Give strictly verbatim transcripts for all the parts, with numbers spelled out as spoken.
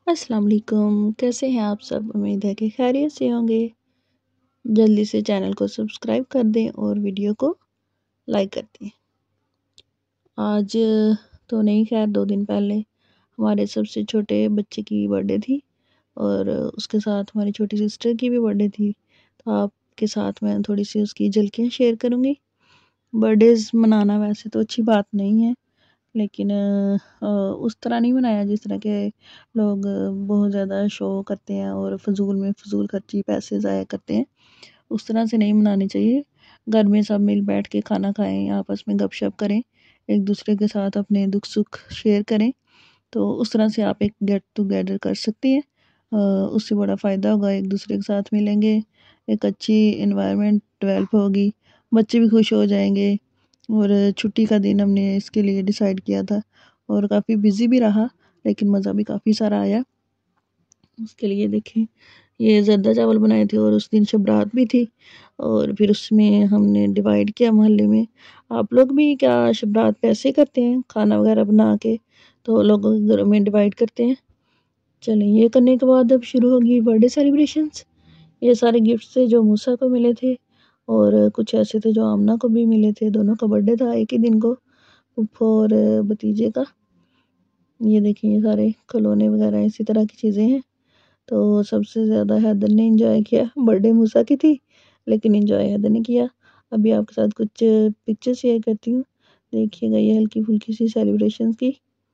अस्सलाम वालेकुम, कैसे हैं आप सब? उम्मीद है कि खैरियत से होंगे। जल्दी से चैनल को सब्सक्राइब कर दें और वीडियो को लाइक कर दें। आज तो नहीं, खैर दो दिन पहले हमारे सबसे छोटे बच्चे की बर्थडे थी और उसके साथ हमारी छोटी सिस्टर की भी बर्थडे थी। तो आपके साथ मैं थोड़ी सी उसकी झलकियाँ शेयर करूँगी। बर्थडेज़ मनाना वैसे तो अच्छी बात नहीं है, लेकिन अ, उस तरह नहीं मनाया जिस तरह के लोग बहुत ज़्यादा शो करते हैं और फ़ज़ूल में फ़ज़ूल खर्ची पैसे ज़ाया करते हैं। उस तरह से नहीं मनानी चाहिए। घर में सब मिल बैठ के खाना खाएँ, आपस में गपशप करें, एक दूसरे के साथ अपने दुख सुख शेयर करें। तो उस तरह से आप एक गेट टुगेदर कर सकती हैं। अ, उससे बड़ा फ़ायदा होगा, एक दूसरे के साथ मिलेंगे, एक अच्छी एनवायरनमेंट डेवलप होगी, बच्चे भी खुश हो जाएंगे। और छुट्टी का दिन हमने इसके लिए डिसाइड किया था और काफ़ी बिज़ी भी रहा, लेकिन मज़ा भी काफ़ी सारा आया। उसके लिए देखें, ये ज़र्दा चावल बनाए थे और उस दिन शब-रात भी थी और फिर उसमें हमने डिवाइड किया मोहल्ले में। आप लोग भी क्या शब-रात पे ऐसे करते हैं, खाना वगैरह बना के तो लोगों के घरों में डिवाइड करते हैं? चलें, ये करने के बाद अब शुरू होगी बर्थडे सेलिब्रेशंस। ये सारे गिफ्ट्स थे जो मूसा को मिले थे और कुछ ऐसे थे जो आमना को भी मिले थे। दोनों का बर्थडे था एक ही दिन को, फूफो और भतीजे का। ये देखिए, ये सारे खिलौने वगैरह इसी तरह की चीज़ें हैं। तो सबसे ज़्यादा हैदर ने एंजॉय किया। बर्थडे मूसा की थी, लेकिन एंजॉय हैदर ने किया। अभी आपके साथ कुछ पिक्चर शेयर करती हूँ, देखिएगा ये हल्की फुल्की सी सेलिब्रेशंस की।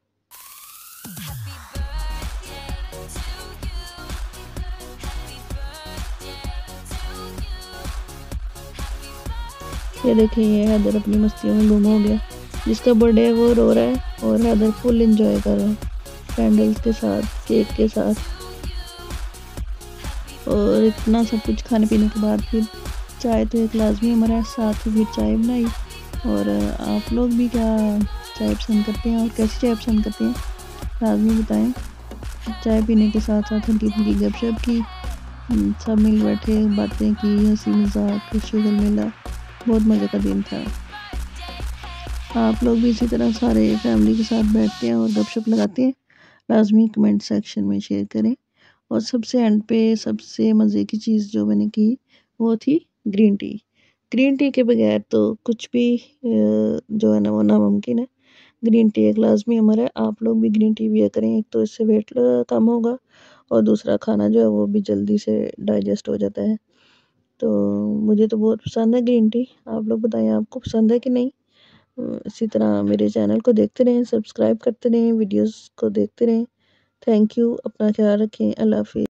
ये देखिए, ये हैदर अपनी मस्तियों में गुम हो गया। जिसका बर्थडे है वो रो रहा है और हैदर फुल एंजॉय कर रहा है कैंडल्स के साथ, केक के साथ। और इतना सब कुछ खाने पीने के बाद फिर चाय तो एक लाजमी हमारे साथ ही फिर चाय बनाई। और आप लोग भी क्या चाय पसंद करते हैं और कैसी चाय पसंद करते हैं, लाजमी बताएं। चाय पीने के साथ साथ हल्की फुल्की गपशप की, हम सब मिल बैठे, बातें की, हंसी मजाक, शुगल मिला, बहुत मज़े का दिन था। आप लोग भी इसी तरह सारे फैमिली के साथ बैठते हैं और गपशप लगाते हैं? लाजमी कमेंट सेक्शन में शेयर करें। और सबसे एंड पे सबसे मज़े की चीज़ जो मैंने की वो थी ग्रीन टी। ग्रीन टी के बगैर तो कुछ भी अ, जो है ना वो नामुमकिन है। ग्रीन टी एक लाजमी अमर है, आप लोग भी ग्रीन टी पिया करें। एक तो इससे वेट कम होगा और दूसरा खाना जो है वो भी जल्दी से डाइजेस्ट हो जाता है। तो मुझे तो बहुत पसंद है ग्रीन टी। आप लोग बताएं, आपको पसंद है कि नहीं? अ, इसी तरह मेरे चैनल को देखते रहें, सब्सक्राइब करते रहें, वीडियोस को देखते रहें। थैंक यू, अपना ख्याल रखें, अल्लाह हाफिज़।